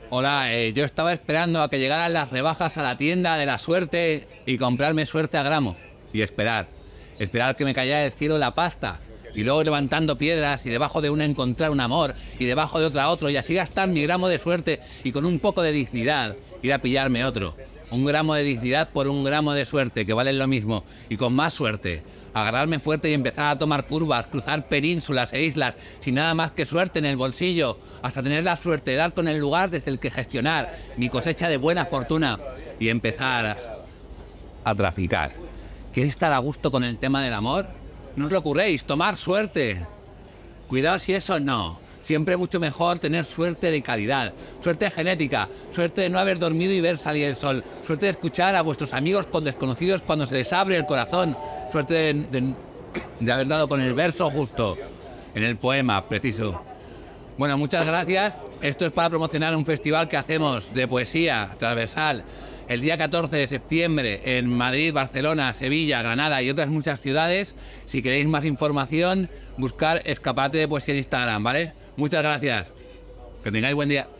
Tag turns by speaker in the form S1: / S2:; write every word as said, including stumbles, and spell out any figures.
S1: Hola, eh, yo estaba esperando a que llegaran las rebajas a la tienda de la suerte y comprarme suerte a gramo. Y esperar. Esperar que me cayera del cielo la pasta. Y luego levantando piedras y debajo de una encontrar un amor y debajo de otra otro y así gastar mi gramo de suerte y con un poco de dignidad ir a pillarme otro. Un gramo de dignidad por un gramo de suerte, que valen lo mismo, y con más suerte. Agarrarme fuerte y empezar a tomar curvas, cruzar penínsulas e islas, sin nada más que suerte en el bolsillo, hasta tener la suerte de dar con el lugar desde el que gestionar mi cosecha de buena fortuna y empezar a traficar. ¿Quieres estar a gusto con el tema del amor? No os lo ocurréis, tomar suerte. Cuidado si eso no. Siempre mucho mejor tener suerte de calidad, suerte genética, suerte de no haber dormido y ver salir el sol, suerte de escuchar a vuestros amigos con desconocidos cuando se les abre el corazón, suerte de, de, de haber dado con el verso justo, en el poema preciso. Bueno, muchas gracias. Esto es para promocionar un festival que hacemos de poesía transversal el día catorce de septiembre en Madrid, Barcelona, Sevilla, Granada y otras muchas ciudades. Si queréis más información, buscar Escaparate de Poesía en Instagram, ¿vale? Muchas gracias. Que tengáis buen día.